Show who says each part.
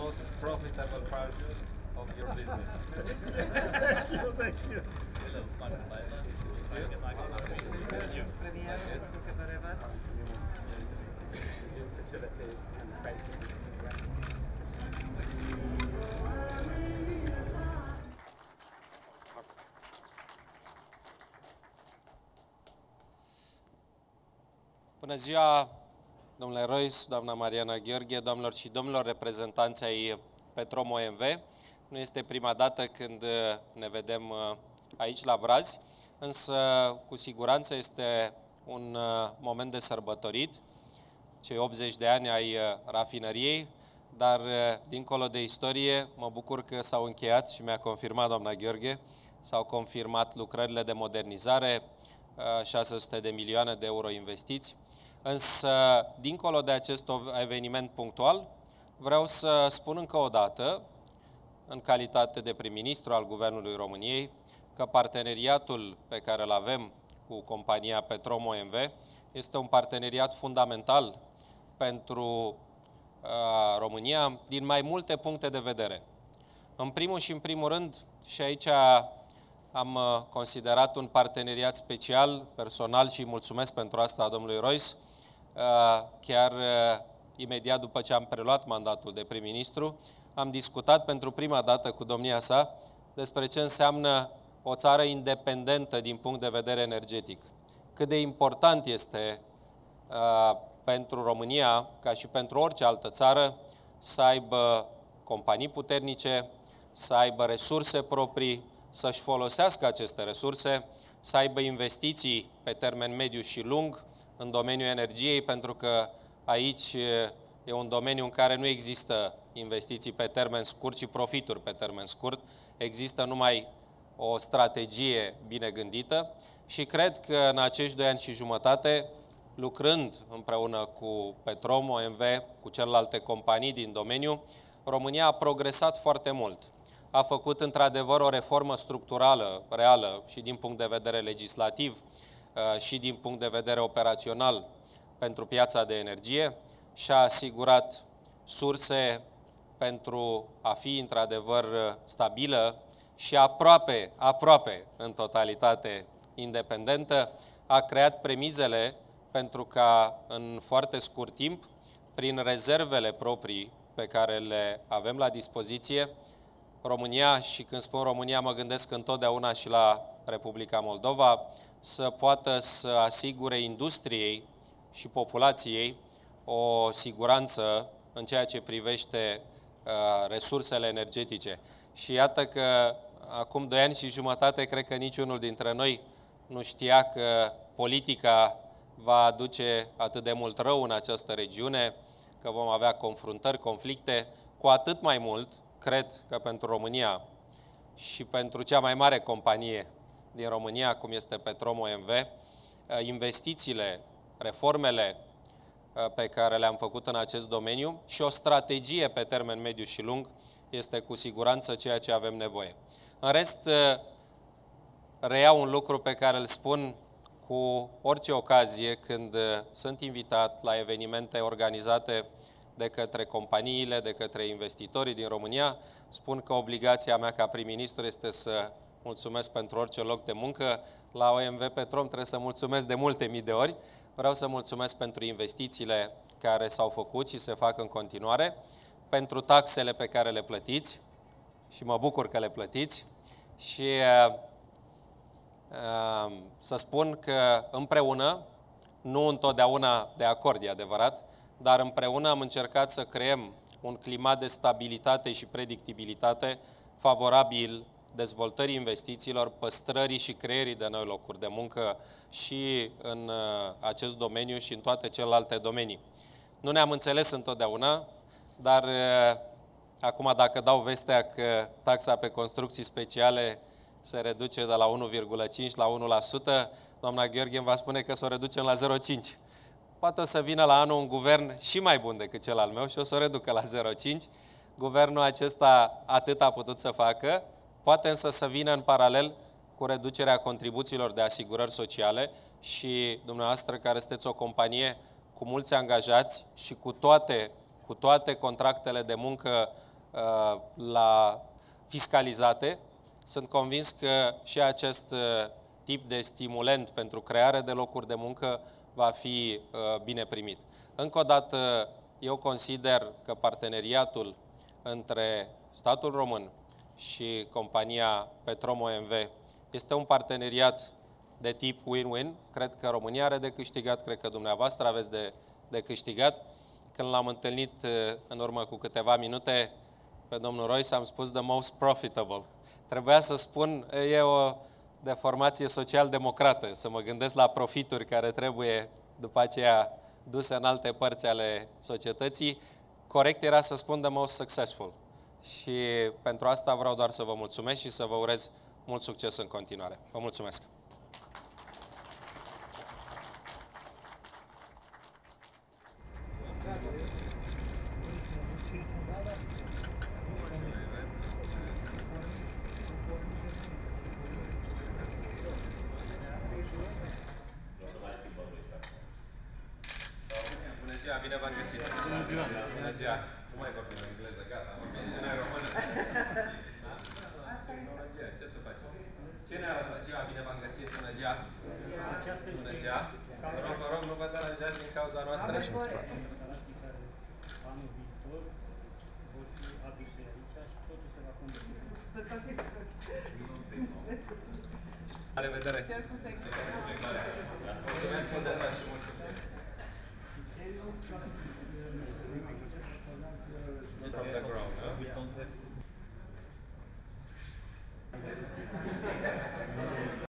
Speaker 1: most profitable part of your business.
Speaker 2: Thank you. New facilities and basically.
Speaker 3: Bună ziua, domnule Royce, doamna Mariana Gheorghe, doamnelor și domnilor, reprezentanți ai Petrom OMV. Nu este prima dată când ne vedem aici la Brazi, însă cu siguranță este un moment de sărbătorit, cei 80 de ani ai rafinăriei, dar dincolo de istorie mă bucur că s-au încheiat și mi-a confirmat doamna Gheorghe, s-au confirmat lucrările de modernizare, 600 de milioane de euro investiți. Însă, dincolo de acest eveniment punctual, vreau să spun încă o dată, în calitate de prim-ministru al Guvernului României, că parteneriatul pe care îl avem cu compania Petrom OMV este un parteneriat fundamental pentru România din mai multe puncte de vedere. În primul și în primul rând, și aici am considerat un parteneriat special, personal, și mulțumesc pentru asta domnului Royce, chiar imediat după ce am preluat mandatul de prim-ministru, am discutat pentru prima dată cu domnia sa despre ce înseamnă o țară independentă din punct de vedere energetic. Cât de important este pentru România, ca și pentru orice altă țară, să aibă companii puternice, să aibă resurse proprii, să-și folosească aceste resurse, să aibă investiții pe termen mediu și lung în domeniul energiei, pentru că aici e un domeniu în care nu există investiții pe termen scurt, ci profituri pe termen scurt. Există numai o strategie bine gândită și cred că în acești 2 ani și jumătate, lucrând împreună cu Petrom OMV, cu celelalte companii din domeniu, România a progresat foarte mult. A făcut într-adevăr o reformă structurală, reală, și din punct de vedere legislativ, și din punct de vedere operațional pentru piața de energie și a asigurat surse pentru a fi într-adevăr stabilă și aproape în totalitate independentă, a creat premizele pentru ca în foarte scurt timp, prin rezervele proprii pe care le avem la dispoziție, România, și când spun România mă gândesc întotdeauna și la Republica Moldova, să poată să asigure industriei și populației o siguranță în ceea ce privește resursele energetice. Și iată că acum 2 ani și jumătate, cred că niciunul dintre noi nu știa că politica va aduce atât de mult rău în această regiune, că vom avea confruntări, conflicte, cu atât mai mult, cred că pentru România și pentru cea mai mare companie din România, cum este Petrom OMV, investițiile, reformele pe care le-am făcut în acest domeniu și o strategie pe termen mediu și lung este cu siguranță ceea ce avem nevoie. În rest, reiau un lucru pe care îl spun cu orice ocazie când sunt invitat la evenimente organizate de către companiile, de către investitorii din România, spun că obligația mea ca prim-ministru este să mulțumesc pentru orice loc de muncă. La OMV Petrom trebuie să mulțumesc de multe mii de ori. Vreau să mulțumesc pentru investițiile care s-au făcut și se fac în continuare, pentru taxele pe care le plătiți și mă bucur că le plătiți și să spun că împreună, nu întotdeauna de acord, e adevărat, dar împreună am încercat să creăm un climat de stabilitate și predictibilitate favorabil dezvoltării investițiilor, păstrării și creierii de noi locuri de muncă și în acest domeniu și în toate celelalte domenii. Nu ne-am înțeles întotdeauna, dar acum dacă dau vestea că taxa pe construcții speciale se reduce de la 1,5 la 1%, doamna Gheorghe îmi va spune că să o reducem la 0,5%. Poate o să vină la anul un guvern și mai bun decât cel al meu și o să o reducă la 0,5%. Guvernul acesta atât a putut să facă, poate însă să vină în paralel cu reducerea contribuțiilor de asigurări sociale și dumneavoastră care sunteți o companie cu mulți angajați și cu toate contractele de muncă la fiscalizate. Sunt convins că și acest tip de stimulent pentru creare de locuri de muncă va fi bine primit. Încă o dată, eu consider că parteneriatul între statul român și compania Petrom OMV este un parteneriat de tip win-win. Cred că România are de câștigat, cred că dumneavoastră aveți de câștigat. Când l-am întâlnit în urmă cu câteva minute pe domnul Royce, am spus the most profitable. Trebuia să spun, e o deformație social-democrată, să mă gândesc la profituri care trebuie după aceea duse în alte părți ale societății. Corect era să spun the most successful. Și pentru asta vreau doar să vă mulțumesc și să vă urez mult succes în continuare. Vă mulțumesc! Bună ziua, bine v-am găsit! Bună ziua! Bună ziua! Nu mai vorbim în engleză, gata, vorbim și noi română. Tehnologia, ce să facem? Cine are bună ziua, bine v-am găsit, bună ziua! Bună ziua! Vă rog, nu vă deranjați din cauza noastră.
Speaker 2: Anul viitor vor fi aduse aici și totul se va conduce.
Speaker 3: La revedere! Mulțumesc mult de tot și mult succes! From the ground.